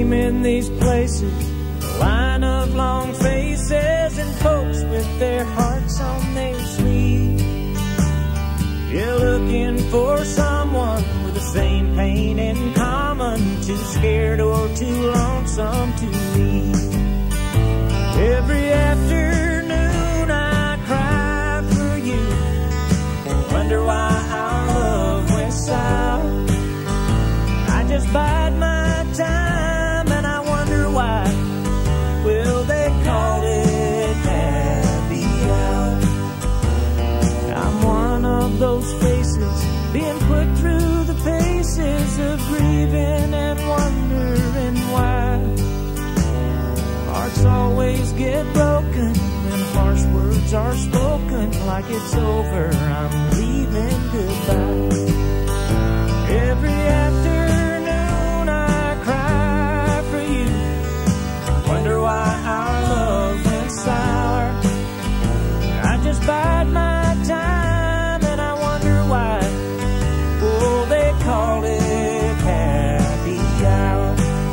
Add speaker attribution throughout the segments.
Speaker 1: dream in these places, a line of long faces and folks with their hearts on their sleeves. You're looking for someone with the same pain in common, too scared or too lonesome to leave. Every afternoon I cry for you, wonder why our love went south. I just bide my time and I wonder why. Well, they called it happy hour. I'm one of those faces being put through the paces of grieving and wondering why. Hearts always get broken when harsh words are spoken. Like it's over, I'm leaving goodbye. Every afternoon I cry for you, wonder why our love went sour. I just bide my time and I wonder why. Oh, they call it happy hour.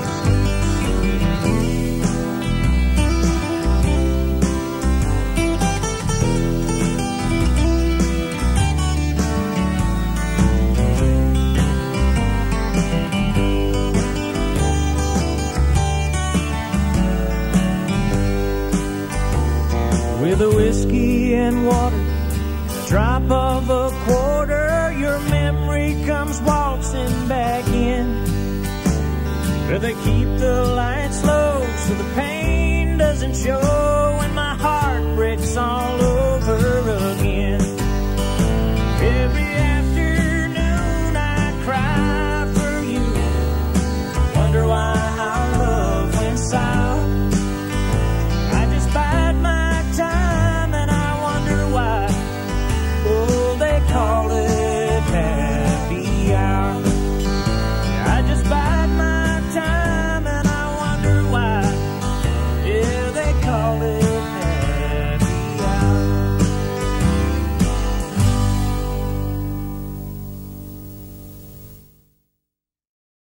Speaker 1: With a whiskey and water, a drop of a quarter, your memory comes waltzing back in. Where they keep the lights low so the pain doesn't show.